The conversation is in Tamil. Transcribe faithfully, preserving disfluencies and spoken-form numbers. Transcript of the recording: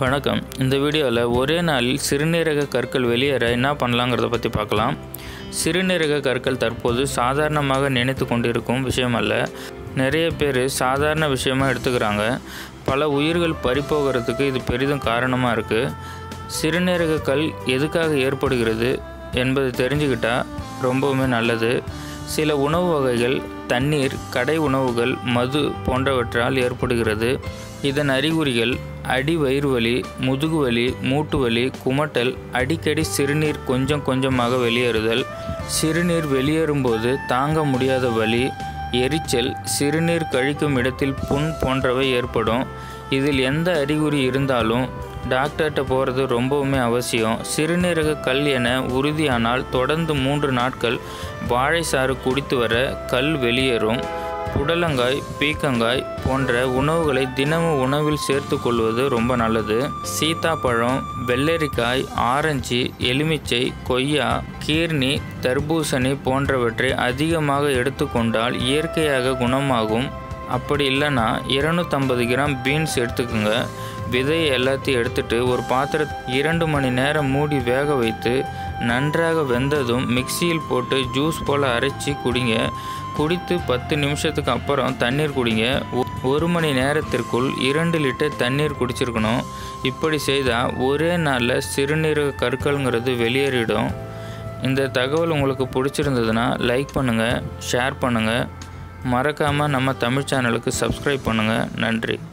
வணக்கம். இந்த வீடியோவில் ஒரே நாளில் சிறுநீரக கற்கள் வெளியேற என்ன பண்ணலாங்கிறத பற்றி பார்க்கலாம். சிறுநீரக கற்கள் தற்போது சாதாரணமாக நினைத்து கொண்டிருக்கும் விஷயம் அல்ல. நிறைய பேர் சாதாரண விஷயமாக எடுத்துக்கிறாங்க. பல உயிர்கள் பறிப்போகிறதுக்கு இது பெரிதும் காரணமாக இருக்குது. சிறுநீரக கல் எதுக்காக ஏற்படுகிறது என்பது தெரிஞ்சுக்கிட்டால் ரொம்பவுமே நல்லது. சில உணவு வகைகள், தண்ணீர், கடை உணவுகள், மது போன்றவற்றால் ஏற்படுகிறது. இதன் அறிகுறிகள் அடி வயிறு வலி, முதுகு வலி, மூட்டு வலி, குமட்டல், அடிக்கடி சிறுநீர் கொஞ்சம் கொஞ்சமாக வெளியேறுதல், சிறுநீர் வெளியேறும்போது தாங்க முடியாத வலி, எரிச்சல், சிறுநீர் கழிக்கும் இடத்தில் புண் போன்றவை ஏற்படும். இதில் எந்த அறிகுறி இருந்தாலும் டாக்டர்கிட்ட போகிறது ரொம்பவுமே அவசியம். சிறுநீரக கல் என உறுதியானால் தொடர்ந்து மூன்று நாட்கள் வாழை சாறு குடித்து வர கல் வெளியேறும். புடலங்காய், பீக்கங்காய் போன்ற உணவுகளை தினமும் உணவில் சேர்த்து கொள்வது ரொம்ப நல்லது. சீத்தாப்பழம், வெள்ளரிக்காய், ஆரஞ்சு, எலுமிச்சை, கொய்யா, கீர்னி, தர்பூசணி போன்றவற்றை அதிகமாக எடுத்துக்கொண்டால் இயற்கையாக குணமாகும். அப்படி இல்லைன்னா இருநூற்றம்பது கிராம் பீன்ஸ் எடுத்துக்கோங்க. விதையை எல்லாத்தையும் எடுத்துட்டு ஒரு பாத்திரத்தை இரண்டு மணி நேரம் மூடி வேக வைத்து நன்றாக வெந்ததும் மிக்சியில் போட்டு ஜூஸ் போல் அரைச்சி குடிங்க. குடித்து பத்து நிமிஷத்துக்கு அப்புறம் தண்ணீர் குடிங்க. ஒரு மணி நேரத்திற்குள் இரண்டு லிட்டர் தண்ணீர் குடிச்சிருக்கணும். இப்படி செய்தால் ஒரே நாளில் சிறுநீரக கற்கள்ங்கிறது வெளியேறிடும். இந்த தகவல் உங்களுக்கு பிடிச்சிருந்ததுன்னா லைக் பண்ணுங்கள், ஷேர் பண்ணுங்கள். மறக்காமல் நம்ம தமிழ் சேனலுக்கு சப்ஸ்கிரைப் பண்ணுங்கள். நன்றி.